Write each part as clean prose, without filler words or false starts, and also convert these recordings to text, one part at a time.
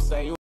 say you.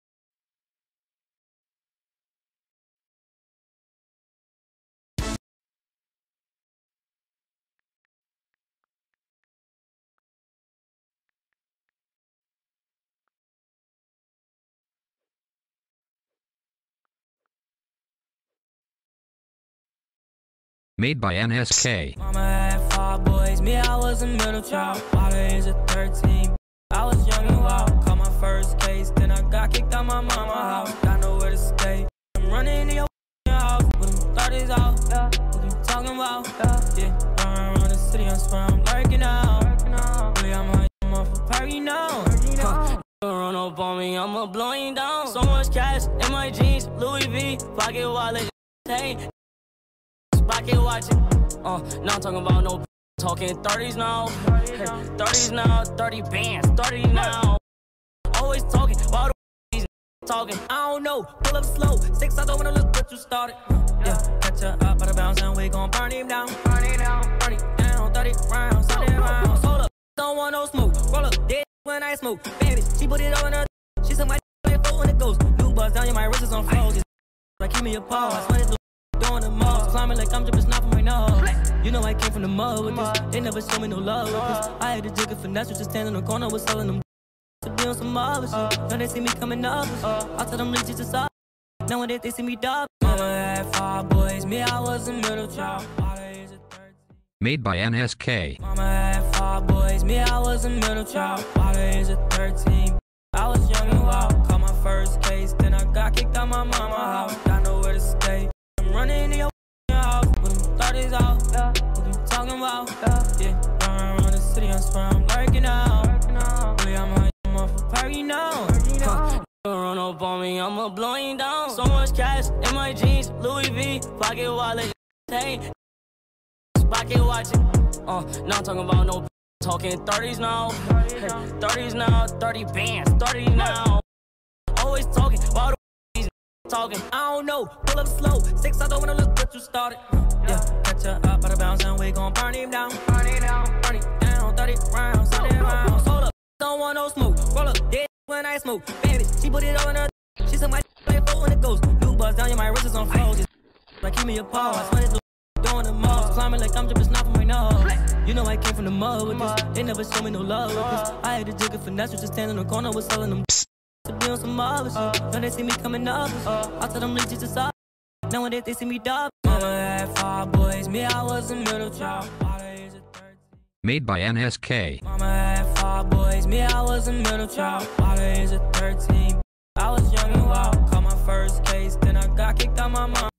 Made by NSK. Mama had 5 boys, me I was a middle child. By the age of 13, I was young and wild. Caught my first case, then I got kicked out my mama house. Got nowhere to stay. I'm running in your house, with them 30s out. What you talking about? Yeah, around the city, I swear I'm lurking out. Really, I'm off a party now. Run up on me, I'ma blow you down. So much cash in my jeans, Louis V, pocket wallet, hey. Pocket watching, now I'm talking about no talking 30s now, 30s now, 30 bands, 30 now. Always talking, while the talking. I don't know, pull up slow, 6 I don't wanna look what you started. Yeah, catch her up by the bounce and we gon' burn him down, burn it down, 30 rounds, 30 rounds. Hold up, don't want no smoke, roll up, dead when I smoke. Baby, she put it on her, she said my foot when it goes. New buzz down, yeah, my wrist is on froze. Like, give me a pause, when it's doing the most, climbing like I'm dripping snot from my nose. You know I came from the mud with this. They never show me no love with this. I had to jig a finesse, just standing in the corner with selling them to be on some other shit. Now they see me coming up, I tell them leeches just up. Nowadays they see me dub. Mama had 5 boys, me I was a middle child. Made by NSK. Mama had 5 boys, me I was a middle child. By the age of 13, I was young and wild. Caught my first case, then I got kicked out my mama house. Got nowhere to stay. Running in your house, with them 30s out. What you talking about? Yeah, around the city, I swear I'm lurking out. Really, I'm off a party now. Run up on me, I'ma blow you down. So much cash in my jeans, Louis V, pocket wallet, hey. Pocket watching, now I'm talking about no talking 30s now, 30s now, 30 bands, 30 now. Always talking, while the talking. I don't know, pull up slow, 6 I don't wanna look what you started. Yeah, catch her up by the bounce and we gon' burn him down, burn it down, 30 rounds, 30 rounds. Hold up, don't want no smoke, roll up, dead when I smoke. Baby, she put it on her, she said my foot when it goes. New buzz down, yeah, my wrist is on froze. Like, give me a pause, when it's doing the most, climbing like I'm dripping snot from my nose. You know I came from the mud with this. They never show me no love with this. I had to jig a finesse, just standing in the corner with selling them to be on some other shit. Now they see me coming up, I tell them leeches just up. Nowadays they see me dub. Mama had 5 boys, me I was a middle child. Made by NSK. Mama had 5 boys, me I was a middle child. By the age of 13, I was young and wild. Caught my first case, then I got kicked out my mom.